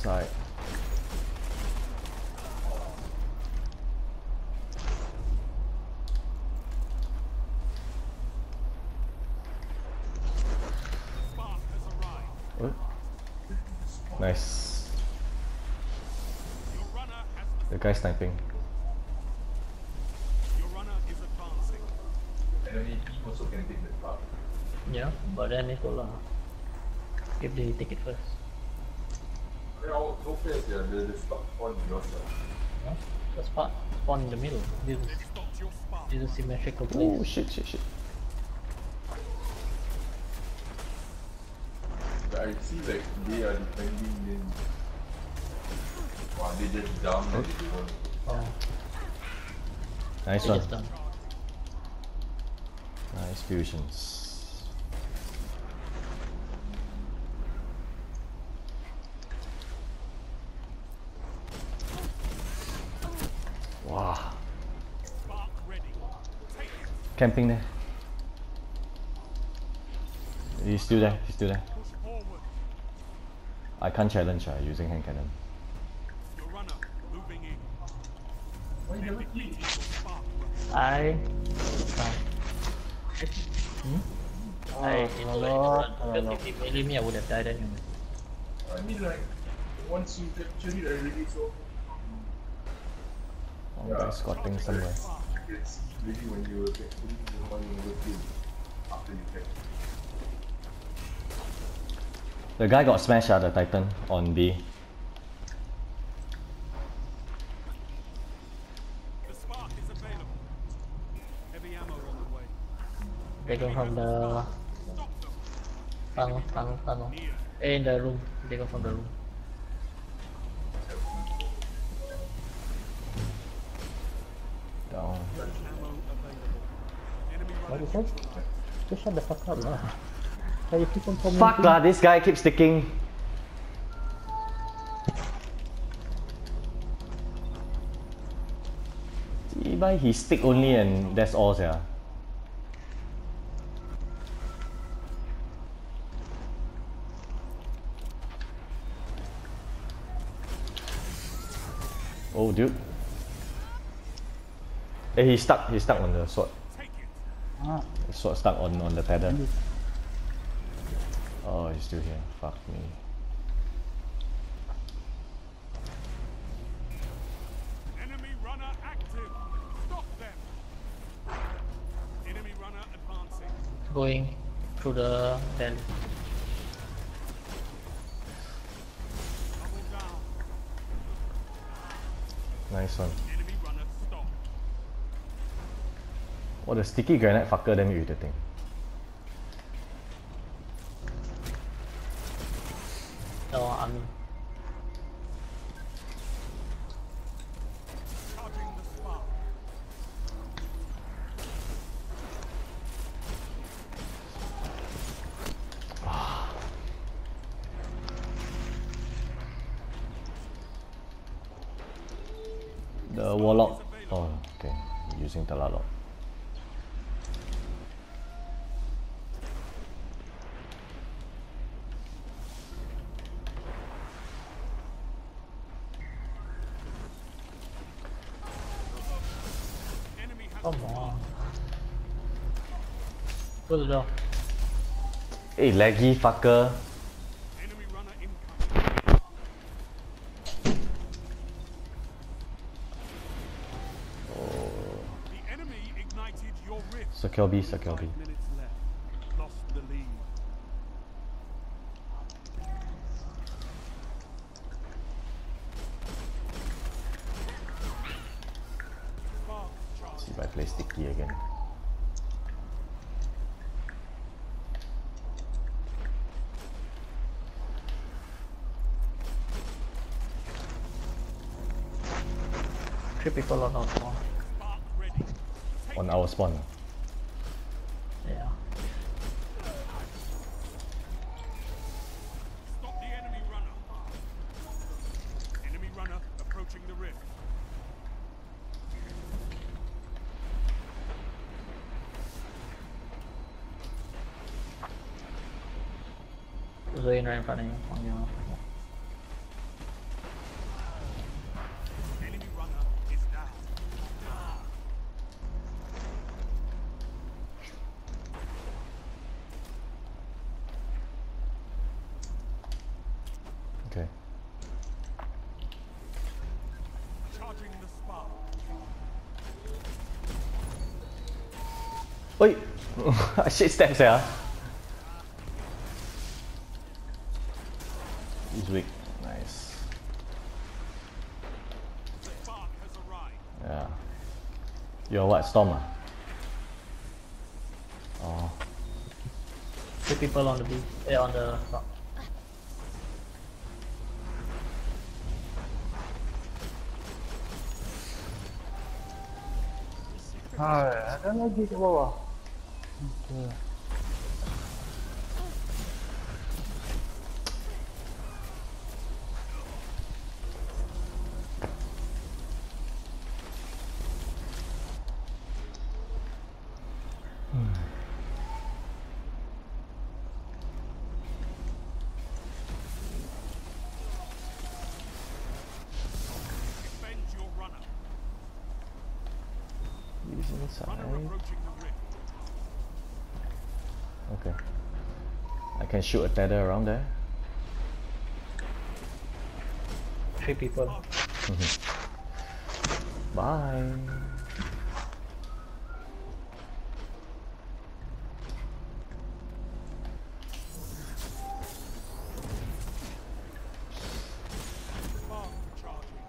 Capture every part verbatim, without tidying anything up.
side. Oh. Nice. The guy sniping. Enemy team also can take the spark. Yeah, but then it will uh, if they take it first. Yeah, no fair, yeah, the, the spark on your side. Yeah? The spot spawn in the middle. This is, this is symmetrical place. Oh shit, shit, shit. But I see like they are defending then. Wow, they just jump and they won. Yeah, Nice they one. just done. Nice fusions. Wow. Camping there. He's still there, he's still there. I can't challenge uh, using hand cannon. I hmm? I Oh, did no, like no, because no. if he melee me I would have died anyway. I mean like, once you capture it already so... Oh, they're squatting somewhere. It's really when you get the one you will kill after you get. The guy got smashed at the Titan on B. They go from the tunnel, tunnel, tunnel. Eh, in the room. They go from the room. Down. What is it? Just shut the fuck up lah. Why you keep on commenting? Fuck lah, this guy keeps sticking. Ibai, he stick only and that's all, yeah. Oh, dude. Hey, he's stuck. He's stuck on the sword. Ah, The sword stuck on, on the tether. Oh, he's still here. Fuck me. Enemy runner active. Stop them. Enemy runner advancing. Going through the valley. Double down. Nice one. Enemy runner stop. Oh, the sticky granite fucker damn irritating. No, I mean Charging the spark. The warlock. Oh, okay. Using Talalok. Enemy has come on. Close the door. Hey, laggy fucker. enemy runner incoming. The enemy ignited your rift. Secure B, secure B. Five minutes left. Lost the lead. Spark charge. See if I play sticky again. Three people on our spawn. Spark ready. Take On our spawn. Yeah. Stop the enemy runner. Enemy runner approaching the rift. Zoe right in front of you. On your Oi! Shit steps, yeah. He's weak. Nice. Spark has arrived. Yeah. You're what? Storm? Ah? Oh. Two people on the B. Eh, on the front. Hai, ada lagi ke bawah. Okay. Defend your runner. He's inside. Runner approaching the rift. Okay. I can shoot a tether around there. Three people. Bye. Spark charging.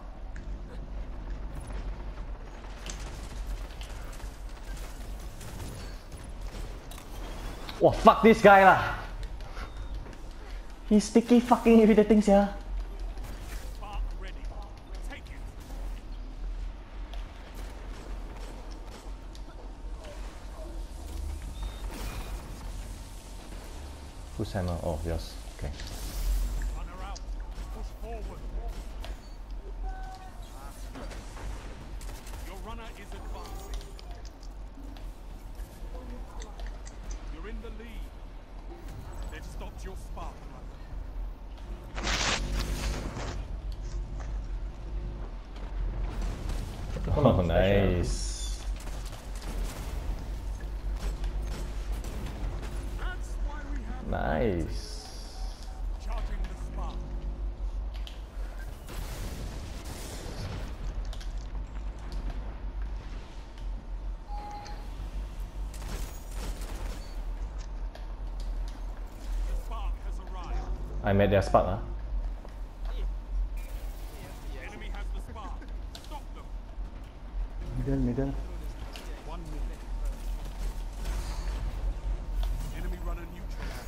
Oh, fuck this guy lah. He's sticky fucking irritating, yeah. Spark ready. Take it. Whose hammer? Oh, yours. Okay. Runner out. Push forward. Your runner is advancing. You're in the lead. They've stopped your spark runner. Oh, nice. That's why we have Nice. charging the spark. The spark has arrived. I made their spot, huh? The enemy has the spark. Stop them. Middle, middle. One minute. Enemy runner neutralized.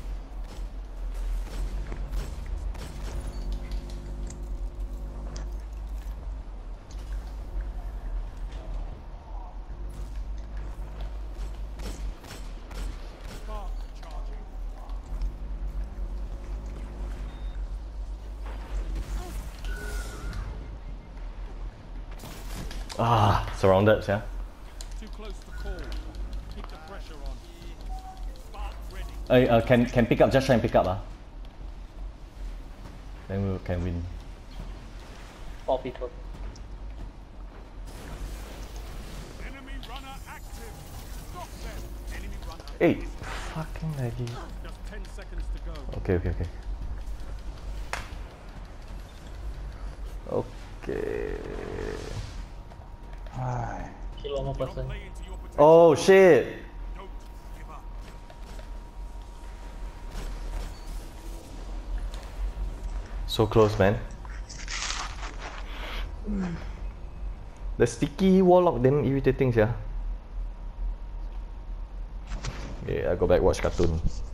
Spark charging. Ah, surrounded, yeah. Too close to call. Keep the pressure on. Spark ready. Uh, uh, can can pick up. Just try and pick up, ah. Then we can win. Four people. Enemy runner active. Stop them. Enemy runner. Hey, fucking laggy. Just ten seconds to go. Okay, okay, okay. Okay. Hai. Kill one more Don't person. play into your potential. Oh shit! Don't give up. So close, man. The sticky warlock then irritating, yeah. Okay, I go back watch cartoon.